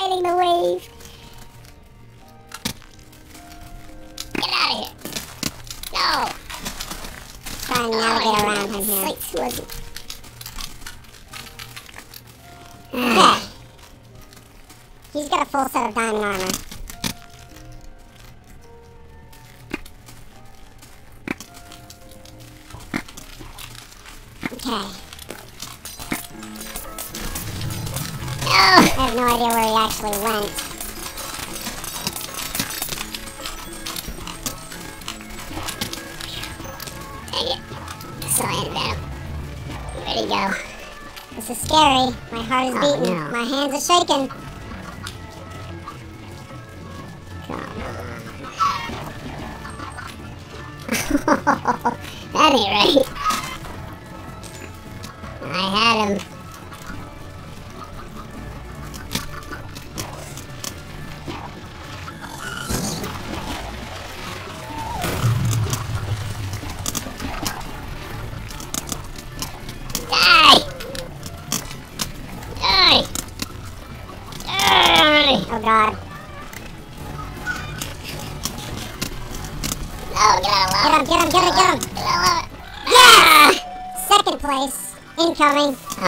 riding the wave. Get out of here. No. Try and navigate around him here. Okay. He's got a full set of diamond armor. Okay. I have no idea where he actually went. Dang it. I saw AntVenom. Where'd he go? This is scary. My heart is beating. No. My hands are shaking. That ain't right. I had him. Oh god. No, get out of lava. Get him. Get out of lava. Yeah! Second place. Incoming.